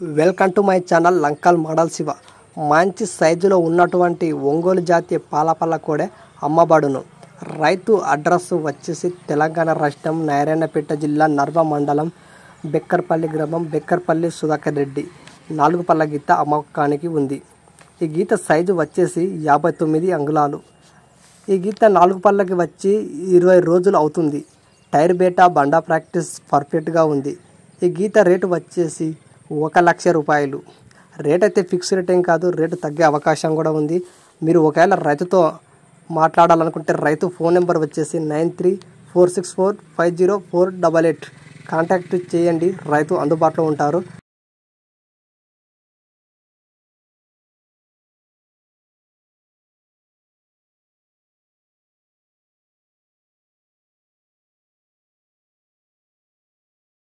Welcome to my channel Lankal model Siva. మంచి సైజులో ఉన్నటువంటి ఒంగోలు జాతి పాలపల్ల కోడె అమ్మబడును. రైతు అడ్రస్ వచ్చేసి తెలంగాణ రాష్ట్రం నారాయణపేట జిల్లా నర్వ మండలం బెక్కర్పల్లి గ్రామం బెక్కర్పల్లి సుధాకర్ రెడ్డి 4 పళ్ళ గీత అమ్మకానికి ఉంది. ఈ గీత సైజు వచ్చేసి 59 అంగుళాలు. ఈ గీత 4 పళ్ళకి వచ్చి 20 రోజులు అవుతుంది. టైర్ బేటా బండా ప్రాక్టీస్ పర్ఫెక్ట్గా ఉంది. ఈ గీత రేటు వచ్చేసి 1,00,000 రూపాయలు. రేట్ అయితే ఫిక్స్ రేట్ ఏం కాదు, రేటు తగ్గే అవకాశం కూడా ఉంది. మీరు ఒకవేళ రైతుతో మాట్లాడాలనుకుంటే రైతు ఫోన్ నెంబర్ వచ్చేసి 9346450488 కాంటాక్ట్ చేయండి. రైతు అందుబాటులో ఉంటారు.